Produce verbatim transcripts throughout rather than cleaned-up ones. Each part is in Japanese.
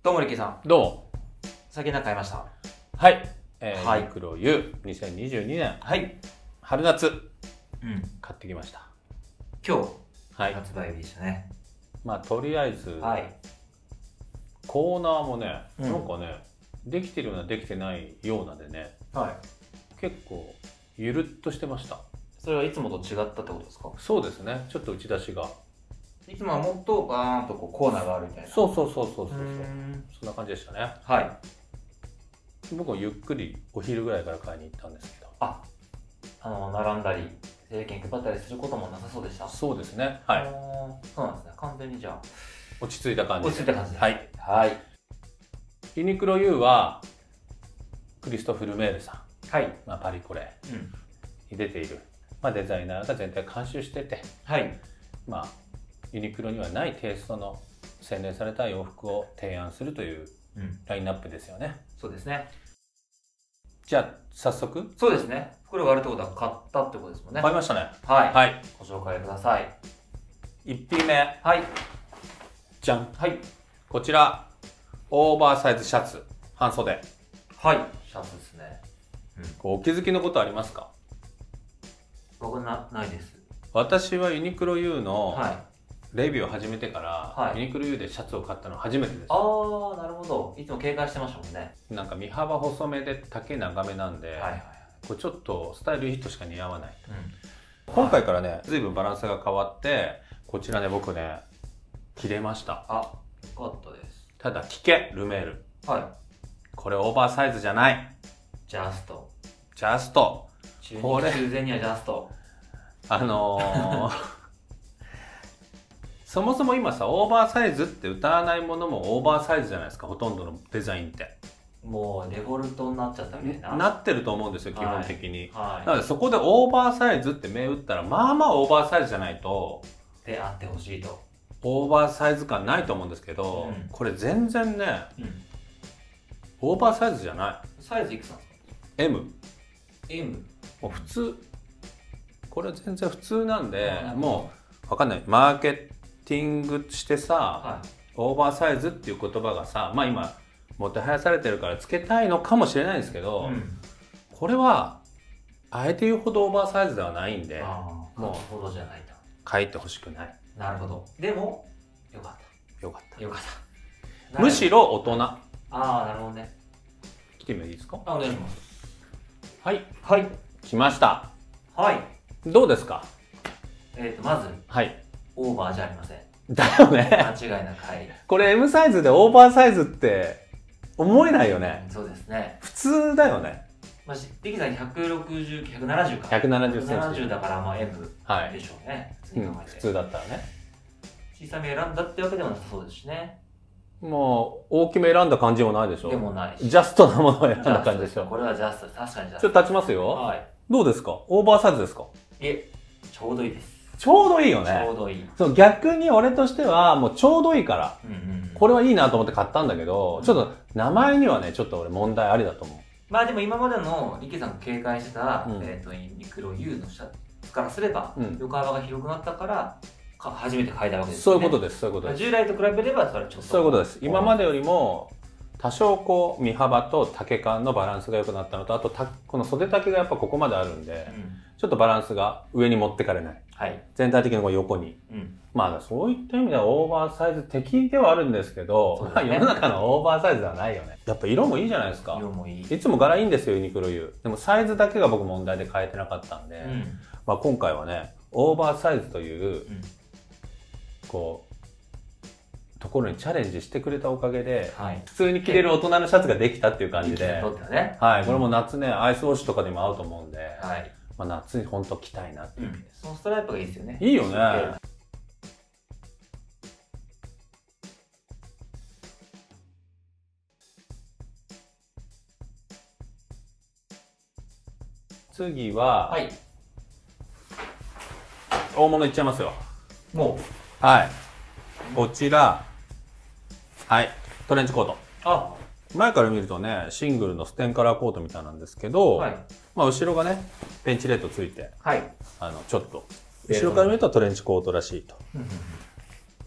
どうもリキさん、 どうも。 最近何か買いました？ はい。えー、 はいユニクロ ユーにせんにじゅうにねん、 はい。 春夏、 うん。 買ってきました。 今日、 はい。 発売日でしたね。 まあ、とりあえず、 はい。 コーナーもね、 うんなんかね、できてるような、できてないようなでね、 はい。 結構、ゆるっとしてました。 それはいつもと違ったってことですか？ そうですね。ちょっと打ち出しが。 いつもはもっとバーンとこうコーナーがあるみたいな。 そうそうそうそうそうそう。 んそんな感じでしたね。 はい。 僕もゆっくりお昼ぐらいから買いに行ったんですけど。 あ、あの、並んだり、整理券配ったりすることもなさそうでした？ そうですね。はい。 そうなんですね。完全にじゃあ、 落ち着いた感じで。 落ち着いた感じで。 はい。 はい。 ユニクロ ユー は、クリストフ・ルメールさん。 はい。 まあ、パリコレうん。 に出ている、まあ、デザイナーが全体監修してて、 はい。 まあ、ユニクロにはないテイストの洗練された洋服を提案するというラインナップですよね。 うん、そうですね。 じゃあ早速。 そうですね。袋があるってことは買ったってことですもんね。 買いましたね。 はい。 はい。 ご紹介ください。 いち品目。 はい。 じゃん。 はい。 こちら、オーバーサイズシャツ、半袖。 はい。シャツですね。 うん、こうお気づきのことありますか？ 僕な、ないです。 私はユニクロ ユー の、 はい。 レビューを始めてから、はい、ユニクロ ユー でシャツを買ったのは初めてです。 ああ、なるほど。いつも警戒してましたもんね。 なんか身幅細めで丈長めなんで、はいはい、これちょっとスタイルいい人しか似合わない、うん、今回からね随分バランスが変わって、こちらね僕ね着れました。 あ、よかったです。 ただ聞けルメール、 はい、 これオーバーサイズじゃない。 ジャストジャストこれ中前にはジャストあのーそもそも今さ、オーバーサイズって歌わないものもオーバーサイズじゃないですか、ほとんどのデザインって。 もうデフォルトになっちゃったみたいな。 なってると思うんですよ、基本的に。 はいはい、 なのでそこでオーバーサイズって銘打ったら、まあまあオーバーサイズじゃないと。 であってほしいと。 オーバーサイズ感ないと思うんですけど、うん、これ全然ね、うん、オーバーサイズじゃない。 サイズいくつなんですか？ エム。 エム？ もう普通。これ全然普通なんで、もうわかんない。マーケットティングしてさ、はい、オーバーサイズっていう言葉がさ、まあ今もてはやされてるからつけたいのかもしれないですけど、うん、これはあえて言うほどオーバーサイズではないんで、 もうほどじゃないと書いてほしくない。 なるほど。でもよかった。 よかった。 よかった。 むしろ大人。 ああ、なるほどね。 来てみていいですか？ あ、お願いします。 はいはい、 来ました。 はい。 どうですか？ えっとまず、はい。オーバーじゃありません。 だよね。 間違いなく。はい。 これ エム サイズでオーバーサイズって思えないよね。 うん、そうですね。 普通だよね。 まあ、リキさんひゃくろくじゅう、ひゃくななじゅうか。 ひゃくななじゅっセンチ。 ひゃくななじゅうだからまあ エム でしょうね。 はい、普通に考えて、うん。普通だったらね。 小さめ選んだってわけでもなさそうですしね。 もう大きめ選んだ感じもないでしょ。 でもないし。 ジャストなものを選んだ感じでしょ。 これはジャストです。確かにジャスト。 ちょっと立ちますよ。はい。どうですか？オーバーサイズですか？ いえ、ちょうどいいです。 ちょうどいいよね。 ちょうどいい。 そう、逆に俺としてはもうちょうどいいから、うんうんうん、これはいいなと思って買ったんだけど、うん、ちょっと名前にはね、ちょっと俺問題ありだと思う。 まあでも今までのリキさんが警戒してた、うん、えっと、ユニクロ ユー のシャツからすれば、うん、横幅が広くなったから、か初めて買えたわけですね。 そういうことです、そういうことです。 従来と比べればそれはちょっと。 そういうことです。今までよりも、多少こう身幅と丈感のバランスが良くなったのと、あとたこの袖丈がやっぱここまであるんで、うん、ちょっとバランスが上に持ってかれない、はい、全体的にこう横に、うん、まあそういった意味ではオーバーサイズ的ではあるんですけど、ね、世の中のオーバーサイズではないよね。やっぱ色もいいじゃないですか。 色もいい。 いつも柄いいんですよユニクロ ユー。でもサイズだけが僕問題で変えてなかったんで、うん、まあ今回はねオーバーサイズという、うん、こうところにチャレンジしてくれたおかげで、はい、普通に着れる大人のシャツができたっていう感じで、ね、はい、これも夏ね、アイスウォッシュとかでも合うと思うんで、はい、まあ夏に本当着たいなっていう、うん、 そのストライプがいいですよね。 いいよね。次は、はい、大物いっちゃいますよ。 もう、はい、こちら。はい。トレンチコート。あ、前から見るとね、シングルのステンカラーコートみたいなんですけど、はい、まあ後ろがね、ベンチレットついて、はい、あの、ちょっと、後ろから見るとトレンチコートらしいと。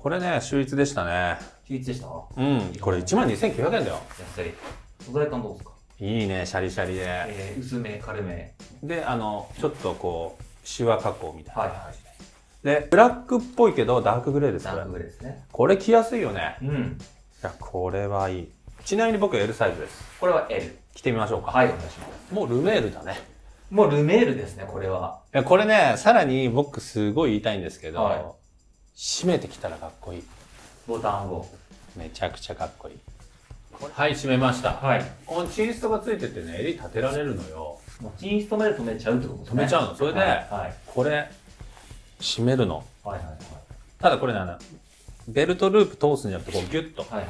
これね、秀逸でしたね。 秀逸でした？ うん。これいちまんにせんきゅうひゃくえんだよ。 安い。素材感どうですか？ いいね、シャリシャリで。 えー、薄め、軽め。 で、あの、ちょっとこう、シワ加工みたいな。はいはい。で、ブラックっぽいけど、ダークグレーです、これ。 ダークグレーですね。 これ着やすいよね。 うん。いや、これはいい。ちなみに僕 エル サイズです。 これは エル。 着てみましょうか。 はい、お願いします。 もうルメールだね。 もうルメールですね、これは。 いや、これね、さらに僕すごい言いたいんですけど、はい、締めてきたらかっこいい。 ボタンを。 めちゃくちゃかっこいい。はい、締めました。はい。このチンストがついててね、襟立てられるのよ。 もうチンストまで止めちゃうってことですね。 止めちゃうの。それで、はいはい、これ、締めるの。はいはいはい。ただこれね、ベルトループ通すんじゃなくて、こうギュッと。はいはいはい。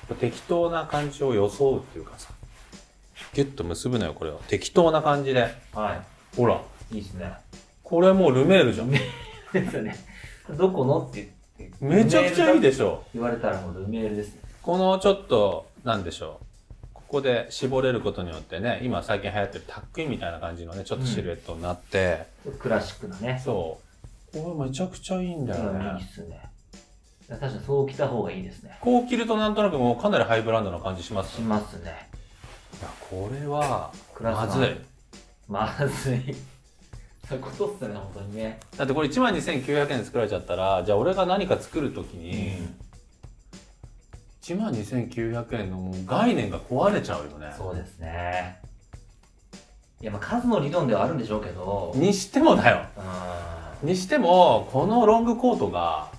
適当な感じを装うっていうかさ。ギュッと結ぶのよ、これを。適当な感じで。はい。ほら。 いいですね。 これもうルメールじゃん。 ですよね。どこのって言って。 めちゃくちゃいいでしょ。 言われたらもうルメールですね。 このちょっと、なんでしょう。ここで絞れることによってね、今最近流行ってるタックインみたいな感じのね、ちょっとシルエットになって。 うん、クラシックなね。 そう。これめちゃくちゃいいんだよね。 いいっすね。確かにそう着た方がいいですね。 こう着るとなんとなくもうかなりハイブランドな感じしますね。しますね。 いや、これは、まずい。 まずい。そういうことっすね、本当にね。 だってこれいちまんにせんきゅうひゃくえんで作られちゃったら、じゃあ俺が何か作るときに、うん、いちまんにせんきゅうひゃくえんのもう概念が壊れちゃうよね。 そうですね。いや、まあ数の理論ではあるんでしょうけど。 にしてもだよ。にしても、このロングコートが、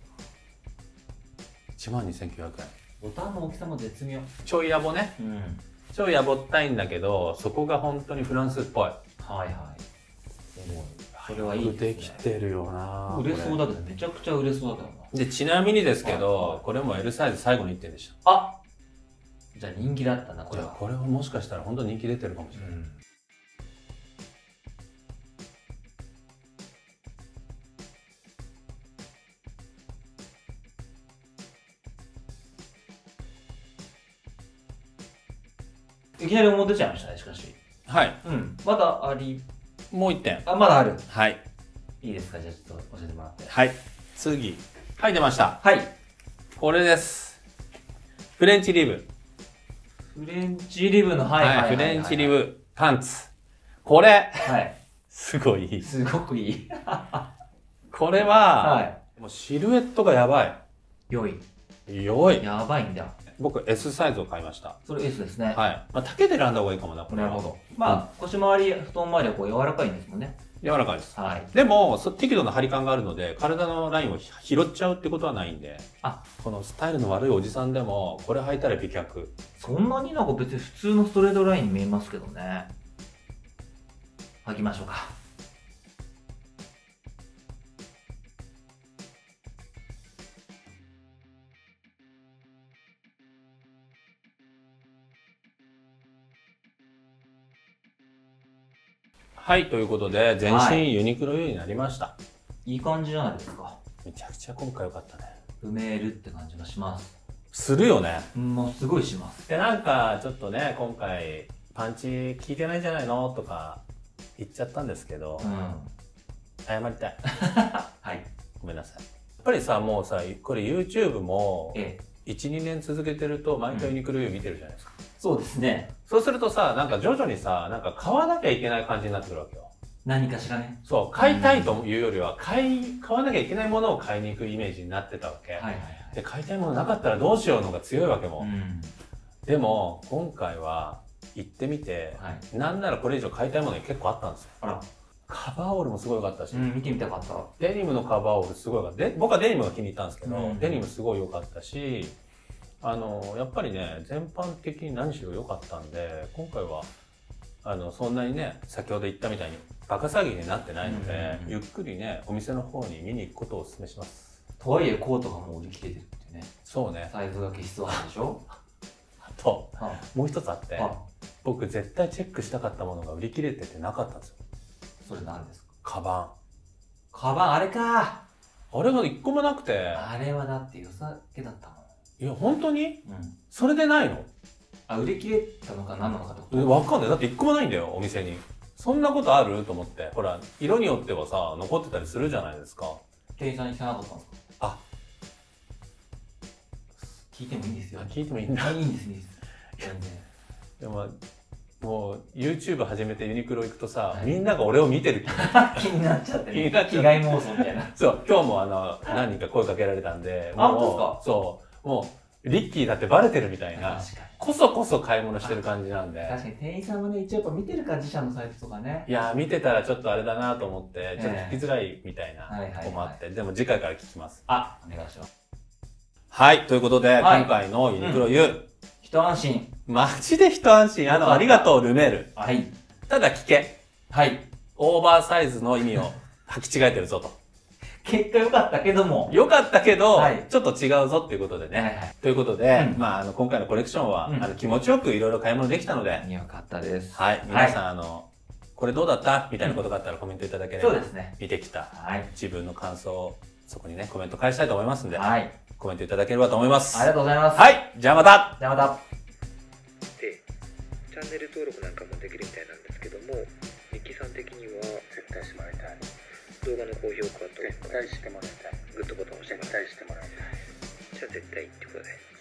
いちまんにせんきゅうひゃくえん。 ボタンの大きさも絶妙。 ちょいやぼね。うん。ちょいやぼったいんだけど、そこが本当にフランスっぽい。はいはい。でもそれはいいですね。できてるよな。 売れそうだけど、めちゃくちゃ売れそうだけどな。 で、ちなみにですけど、はい、これも エル サイズ最後のいってんでした。 あ、じゃあ人気だったな、これは。 これはもしかしたら本当に人気出てるかもしれない。うん、 いきなり思い出ちゃいましたね、しかし。 はい。 うん。まだあり。 もう一点。 あ、まだある。 はい。 いいですか、じゃあちょっと教えてもらって。 はい。次。はい、出ました。 はい。 これです。フレンチリブ。 フレンチリブの、はいはいはい、はい。 フレンチリブパンツ。これ。 はい。 すごいいい。 すごくいい。 これは、はい、もうシルエットがやばい。 良い。 良い。 やばいんだ。 僕 エス サイズを買いました。 それ エス ですね。 はい。まあ、丈で選んだ方がいいかもな、これは。 なるほど。まあ、腰回り、太もも周りはこう柔らかいんですもんね。 柔らかいです。はい。でも、適度な張り感があるので、体のラインを拾っちゃうってことはないんで、あ、このスタイルの悪いおじさんでも、これ履いたら美脚。 そんなになんか別に普通のストレートラインに見えますけどね。履きましょうか。 はい、ということで、全身ユニクロ ユー になりました、はい。 いい感じじゃないですか。 めちゃくちゃ今回良かったね。 埋めるって感じがします。 するよね。 もうすごいします。 で、なんか、ちょっとね、今回、パンチ効いてないんじゃないのとか、言っちゃったんですけど、うん、謝りたい。はい。ごめんなさい。やっぱりさ、もうさ、これ YouTube も、いち、にねん続けてると、毎回ユニクロ ユー 見てるじゃないですか。 そうですね。 そうするとさ、なんか徐々にさ、なんか買わなきゃいけない感じになってくるわけよ。 何かしらね。 そう、買いたいというよりは、買い、買わなきゃいけないものを買いに行くイメージになってたわけ。はいはいはい、で、買いたいものなかったらどうしようのが強いわけも。うん、でも、今回は行ってみて、はい、なんならこれ以上買いたいもの結構あったんですよ。あら。カバーオールもすごい良かったし、うん、 見てみたかった。 デニムのカバーオールすごい良かった。で、僕はデニムが気に入ったんですけど、うん、デニムすごい良かったし、あの、やっぱりね、全般的に何しろ良かったんで、今回は、あの、そんなにね、先ほど言ったみたいに、バカ騒ぎになってないので、ゆっくりね、お店の方に見に行くことをお勧めします。 とはいえ、コートがもう売り切れてるってね。 そうね。 サイズが消しそうなんでしょあと、はあ、もう一つあって、はあ、僕絶対チェックしたかったものが売り切れててなかったんですよ。 それ何ですか？ カバン。 カバン、あれか。 あれが一個もなくて。 あれはだって良さげだったもん。 いや、本当に？うん。それでないの？ あ、売り切れたのか何なのかってこと？ わかんない。だって一個もないんだよ、お店に。そんなことあると思って。ほら、色によってはさ、残ってたりするじゃないですか。 店員さんに聞かなかったんですか？ あ、 聞いてもいいんですよ。 聞いてもいいんだ。 いいんです、いいです。 でももう YouTube 始めてユニクロ行くとさ、みんなが俺を見てる気になっちゃって、気になっちゃって、被害妄想みたいな。 そう、今日もあの何人か声かけられたんで、 あ、本当ですか？ そう、もうリッキーだってバレてるみたいな、こそこそ買い物してる感じなんで。 確かに店員さんもね、一応やっぱ見てるか、自社のサイトとかね。 いや見てたらちょっとあれだなと思って、ちょっと聞きづらいみたいなとこもあって、でも次回から聞きます。 あ、お願いします。 はい、ということで、今回のユニクロ U、 一安心。 マジで一安心。あの、ありがとう、ルメール。 はい。 ただ聞け。 はい。 オーバーサイズの意味を履き違えてるぞと。 結果良かったけども。 良かったけど、 はい、 ちょっと違うぞっていうことでね。はいはい、ということで、うん、まあ、あの、今回のコレクションは、うん、あの、気持ちよくいろいろ買い物できたので。 良かったです。 はい。皆さん、はい、あの、これどうだったみたいなことがあったらコメントいただければ。 そうですね。 見てきた。 はい。 自分の感想を、そこにね、コメント返したいと思いますんで。 はい。 コメントいただければと思います。 ありがとうございます。 はい。じゃあまた。 じゃあまた。 で、チャンネル登録なんかもできるみたいなんですけども、ミキさん的には絶対してもらいたい。動画の高評価と絶対してもらいたい。グッドボタンを押して絶対してもらいたい。じゃあ絶対ってことで。